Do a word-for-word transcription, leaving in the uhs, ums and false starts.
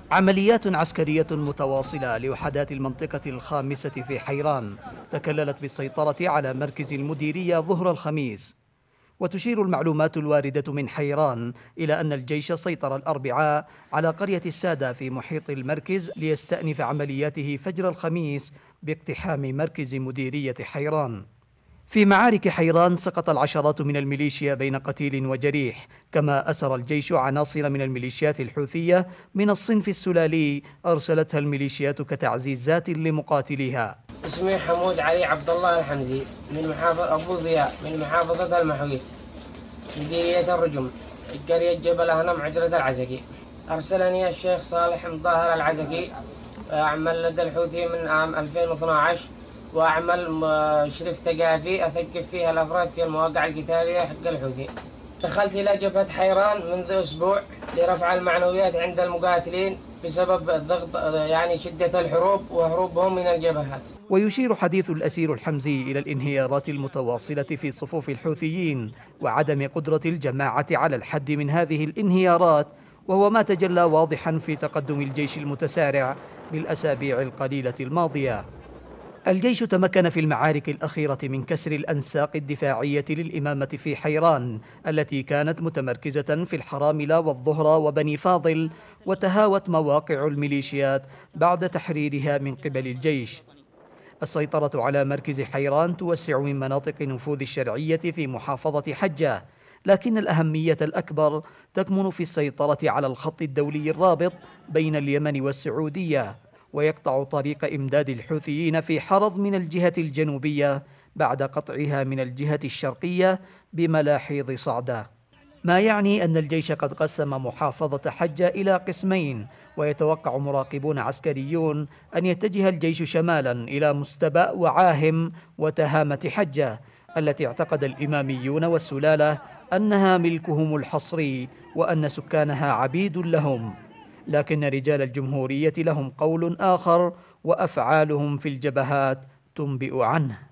عمليات عسكرية متواصلة لوحدات المنطقة الخامسة في حيران تكللت بالسيطرة على مركز المديرية ظهر الخميس. وتشير المعلومات الواردة من حيران إلى أن الجيش سيطر الأربعاء على قرية السادة في محيط المركز ليستأنف عملياته فجر الخميس باقتحام مركز مديرية حيران. في معارك حيران سقط العشرات من الميليشيا بين قتيل وجريح، كما أسر الجيش عناصر من الميليشيات الحوثية من الصنف السلالي أرسلتها الميليشيات كتعزيزات لمقاتليها. اسمي حمود علي عبد الله الحمزي من محافظة أبو ضياء من محافظة المحويت مديرية الرجم قرية جبل أهنم عزرة العزقي. أرسلني الشيخ صالح مظاهر العزقي، أعمل لدى الحوثي من عام ألفين واثني عشر، وأعمل مشرف ثقافي أثقف فيها الأفراد في المواقع القتالية حق الحوثي. دخلت إلى جبهة حيران منذ أسبوع لرفع المعنويات عند المقاتلين بسبب الضغط، يعني شدة الحروب وهروبهم من الجبهات. ويشير حديث الأسير الحمزي إلى الانهيارات المتواصلة في صفوف الحوثيين وعدم قدرة الجماعة على الحد من هذه الانهيارات، وهو ما تجلى واضحا في تقدم الجيش المتسارع بالأسابيع القليلة الماضية. الجيش تمكن في المعارك الأخيرة من كسر الأنساق الدفاعية للإمامة في حيران التي كانت متمركزة في الحراملة والظهرة وبني فاضل، وتهاوت مواقع الميليشيات بعد تحريرها من قبل الجيش. السيطرة على مركز حيران توسع من مناطق نفوذ الشرعية في محافظة حجة، لكن الأهمية الأكبر تكمن في السيطرة على الخط الدولي الرابط بين اليمن والسعودية، ويقطع طريق إمداد الحوثيين في حرض من الجهة الجنوبية بعد قطعها من الجهة الشرقية بملاحيض صعدة، ما يعني أن الجيش قد قسم محافظة حجة إلى قسمين. ويتوقع مراقبون عسكريون أن يتجه الجيش شمالا إلى مستبأ وعاهم وتهامة حجة التي اعتقد الإماميون والسلالة أنها ملكهم الحصري وأن سكانها عبيد لهم، لكن رجال الجمهورية لهم قول آخر وأفعالهم في الجبهات تنبئ عنه.